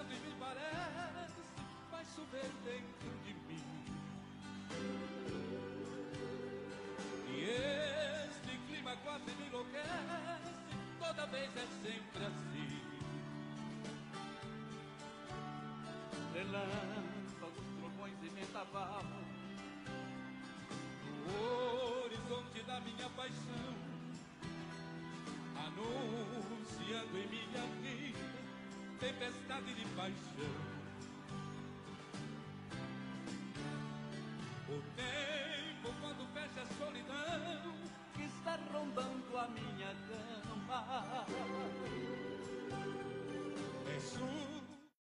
chorando e me parece vai chover dentro de mim. E este clima quase me enlouquece, toda vez é sempre assim. Relâmpagos, trovões e vendaval no horizonte da minha paixão, anunciando em minha vida tempestade de paixão. O tempo quando fecha a solidão que está rondando a minha cama,